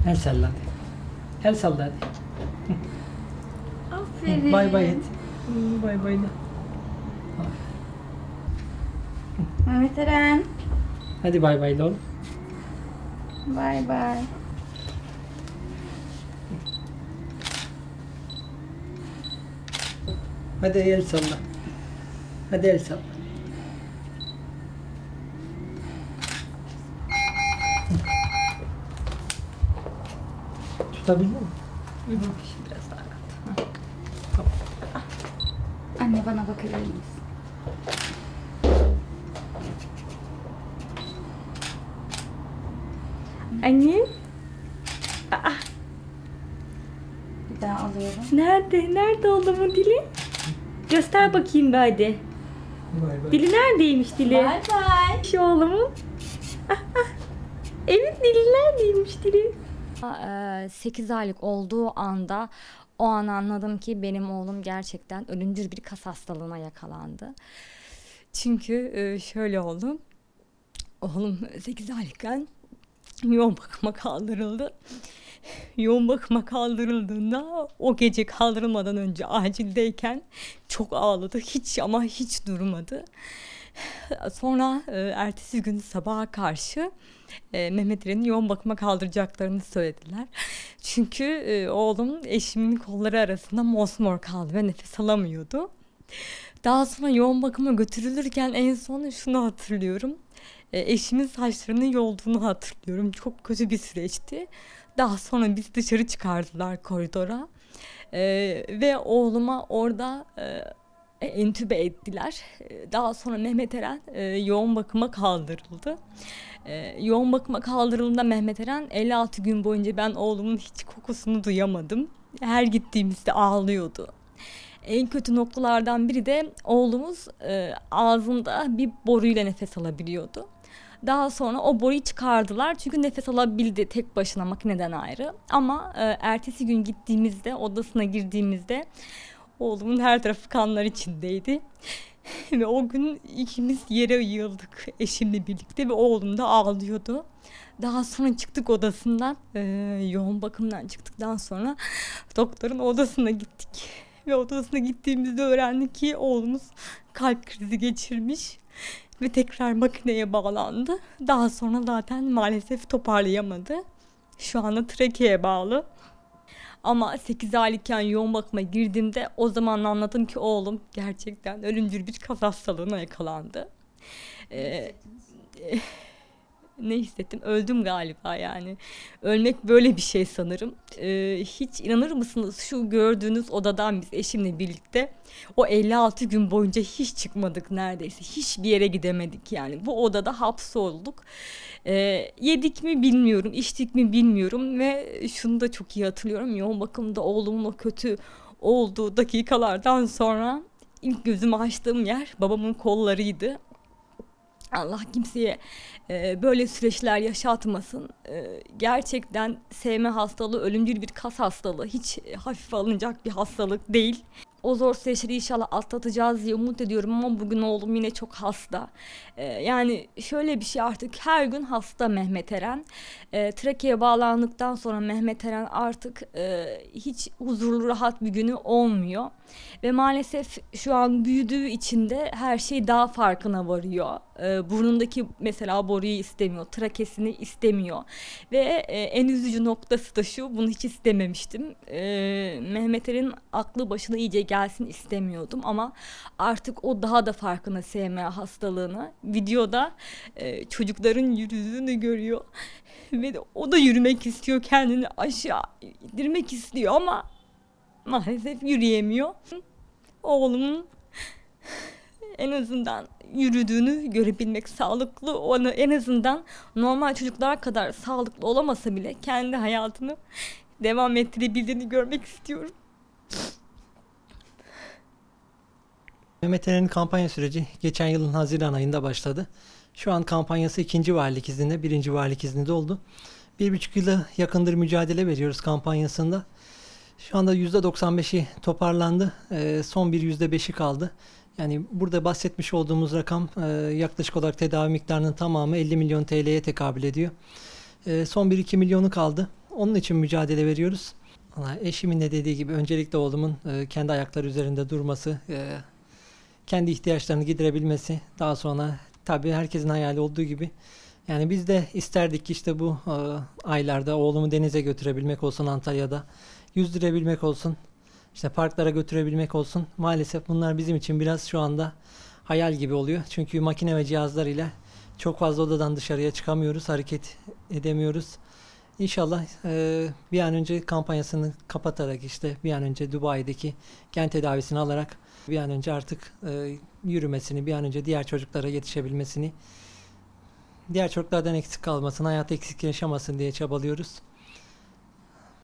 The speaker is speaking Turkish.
El salla hadi. El salla hadi. Aferin. Bay bay et. Bay bay de. Mehmet Eren. Hadi bay bay de oğlum. Bay bay. Hadi el salla. Hadi el salla. Tutabildin mi? Biraz daha rahat. Anne bana bakabilir misin? Anne. Aa, bir daha alıyorum. Nerede? Nerede oğlumun dili? Göster bakayım bir hadi. Bay bay. Dili neredeymiş dili? Bay bay. Şu oğlumun. Evet, dili neredeymiş dili? 8 aylık olduğu anda o an anladım ki benim oğlum gerçekten ölümcül bir kas hastalığına yakalandı. Çünkü şöyle oldu. Oğlum 8 aylıkken yoğun bakıma kaldırıldı. Yoğun bakıma kaldırıldığında o gece kaldırılmadan önce acildeyken çok ağladı. Hiç ama hiç durmadı. Sonra ertesi gün sabaha karşı Mehmet Eren'i yoğun bakıma kaldıracaklarını söylediler. Çünkü oğlum eşimin kolları arasında mosmor kaldı ve nefes alamıyordu. Daha sonra yoğun bakıma götürülürken en son şunu hatırlıyorum. Eşimin saçlarının yolduğunu hatırlıyorum. Çok kötü bir süreçti. Daha sonra bizi dışarı çıkardılar koridora. Ve oğluma orada entübe ettiler. Daha sonra Mehmet Eren yoğun bakıma kaldırıldı. Yoğun bakıma kaldırıldığında Mehmet Eren 56 gün boyunca ben oğlumun hiç kokusunu duyamadım. Her gittiğimizde ağlıyordu. En kötü noktalardan biri de oğlumuz ağzında bir boruyla nefes alabiliyordu. Daha sonra o boruyu çıkardılar çünkü nefes alabildi tek başına makineden ayrı. Ama ertesi gün gittiğimizde, odasına girdiğimizde oğlumun her tarafı kanlar içindeydi. Ve o gün ikimiz yere yığıldık eşimle birlikte ve oğlum da ağlıyordu. Daha sonra çıktık odasından, yoğun bakımdan çıktıktan sonra doktorun odasına gittik. Ve odasına gittiğimizde öğrendik ki oğlumuz kalp krizi geçirmiş ve tekrar makineye bağlandı. Daha sonra zaten maalesef toparlayamadı. Şu anda trakeye bağlı. Ama 8 aylıkken yoğun bakıma girdiğimde o zaman anladım ki oğlum gerçekten ölümcül bir kas hastalığına yakalandı. Ne hissettim? Öldüm galiba yani. Ölmek böyle bir şey sanırım. Hiç inanır mısınız şu gördüğünüz odadan biz eşimle birlikte o 56 gün boyunca hiç çıkmadık neredeyse. Hiçbir yere gidemedik yani. Bu odada hapsolduk. Yedik mi bilmiyorum, içtik mi bilmiyorum ve şunu da çok iyi hatırlıyorum. Yoğun bakımda oğlumun o kötü olduğu dakikalardan sonra ilk gözümü açtığım yer babamın kollarıydı. Allah kimseye böyle süreçler yaşatmasın. Gerçekten sevme hastalığı ölümcül bir kas hastalığı. Hiç hafife alınacak bir hastalık değil. O zor süreçleri inşallah atlatacağız diye umut ediyorum ama bugün oğlum yine çok hasta. Yani şöyle bir şey artık her gün hasta Mehmet Eren. Trakeye bağlandıktan sonra Mehmet Eren artık hiç huzurlu rahat bir günü olmuyor. Ve maalesef şu an büyüdüğü için de her şey daha farkına varıyor. Burnundaki mesela boruyu istemiyor, trakesini istemiyor. Ve en üzücü noktası da şu, bunu hiç istememiştim. Mehmet Eren'in aklı başına iyice gelsin istemiyordum ama artık o daha da farkına sevme hastalığını. Videoda çocukların yürüdüğünü görüyor ve o da yürümek istiyor, kendini aşağı indirmek istiyor ama maalesef yürüyemiyor. Oğlumun en azından yürüdüğünü görebilmek sağlıklı, onu en azından normal çocuklar kadar sağlıklı olamasa bile kendi hayatını devam ettirebildiğini görmek istiyorum. Mehmet Eren'in kampanya süreci geçen yılın Haziran ayında başladı. Şu an kampanyası 2. valilik izninde, 1. valilik izninde oldu. 1,5 yıla yakındır mücadele veriyoruz kampanyasında. Şu anda %95'i toparlandı. Son bir %5'i kaldı. Yani burada bahsetmiş olduğumuz rakam yaklaşık olarak tedavi miktarının tamamı 50 milyon TL'ye tekabül ediyor. Son 1-2 milyonu kaldı. Onun için mücadele veriyoruz. Valla eşimin de dediği gibi öncelikle oğlumun kendi ayakları üzerinde durması, kendi ihtiyaçlarını giderebilmesi. Daha sonra tabii herkesin hayali olduğu gibi. Yani biz de isterdik ki işte bu aylarda oğlumu denize götürebilmek olsun Antalya'da. Yüzdürebilmek olsun. İşte parklara götürebilmek olsun. Maalesef bunlar bizim için biraz şu anda hayal gibi oluyor. Çünkü makine ve cihazlarıyla çok fazla odadan dışarıya çıkamıyoruz, hareket edemiyoruz. İnşallah bir an önce kampanyasını kapatarak işte bir an önce Dubai'deki gen tedavisini alarak bir an önce artık yürümesini, bir an önce diğer çocuklara yetişebilmesini, diğer çocuklardan eksik kalmasın, hayat eksik yaşamasın diye çabalıyoruz.